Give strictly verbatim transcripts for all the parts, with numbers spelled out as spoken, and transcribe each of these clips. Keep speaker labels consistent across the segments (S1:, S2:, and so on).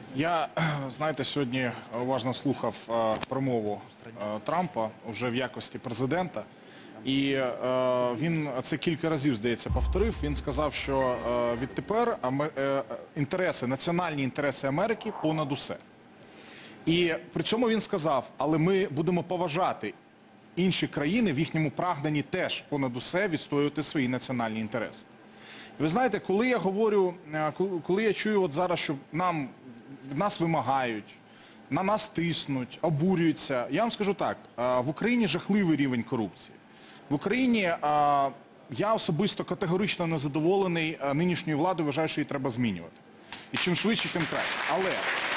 S1: Я, знаєте, сьогодні уважно слухав е, промову е, Трампа вже в якості президента. І е, він це кілька разів, здається, повторив. Він сказав, що е, відтепер аме- е, інтереси, національні інтереси Америки понад усе. І при чому він сказав, але ми будемо поважати інші країни в їхньому прагненні теж понад усе відстоювати свої національні інтереси. Ви знаєте, коли я говорю, е, коли я чую от зараз, що нам, від нас вимагають, на нас тиснуть, обурюються, я вам скажу так, е, в Україні жахливий рівень корупції. В Україні е, я особисто категорично незадоволений е, нинішньою владою, вважаю, що її треба змінювати. І чим швидше, тим краще. Але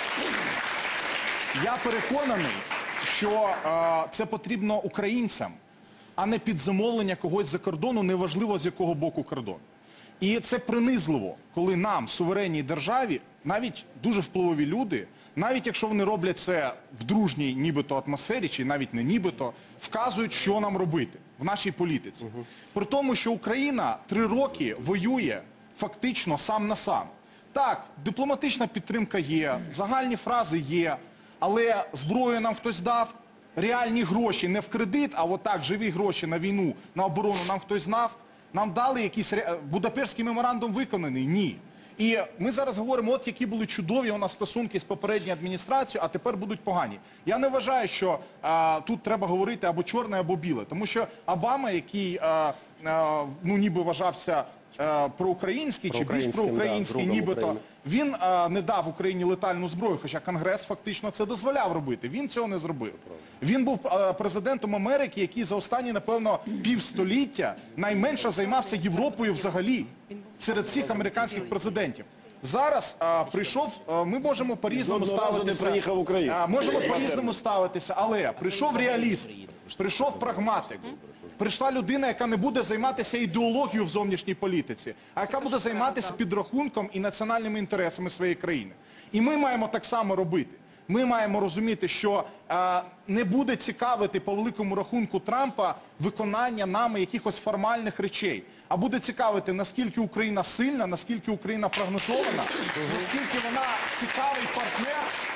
S1: я переконаний, що е, це потрібно українцям, а не під замовлення когось за кордону, неважливо з якого боку кордон. І це принизливо, коли нам, суверенній державі, навіть дуже впливові люди, навіть якщо вони роблять це в дружній нібито атмосфері, чи навіть не нібито, вказують, що нам робити в нашій політиці. Угу. При тому, що Україна три роки воює фактично сам на сам. Так, дипломатична підтримка є, загальні фрази є, але зброю нам хтось дав, реальні гроші не в кредит, а отак, живі гроші на війну, на оборону нам хтось знав. Нам дали якийсь Будапештський меморандум виконаний? Ні. І ми зараз говоримо, от які були чудові у нас стосунки з попередньою адміністрацією, а тепер будуть погані. Я не вважаю, що а, тут треба говорити або чорне, або біле. Тому що Обама, який а, а, ну, ніби вважався а, проукраїнський, чи більш проукраїнський, да, нібито, він а, не дав Україні летальну зброю, хоча Конгрес фактично це дозволяв робити. Він цього не зробив. Він був а, президентом Америки, який за останні, напевно, півстоліття найменше займався Європою взагалі серед всіх американських президентів. Зараз а, прийшов, а, ми можемо по-різному ставитися,
S2: не приїхав в Україну.
S1: А, можемо по-різному ставитися, але прийшов реаліст, прийшов прагматик, прийшла людина, яка не буде займатися ідеологією в зовнішній політиці, а яка буде займатися підрахунком і національними інтересами своєї країни. І ми маємо так само робити. Ми маємо розуміти, що е, не буде цікавити по великому рахунку Трампа виконання нами якихось формальних речей, а буде цікавити, наскільки Україна сильна, наскільки Україна прогнозована, наскільки вона цікавий партнер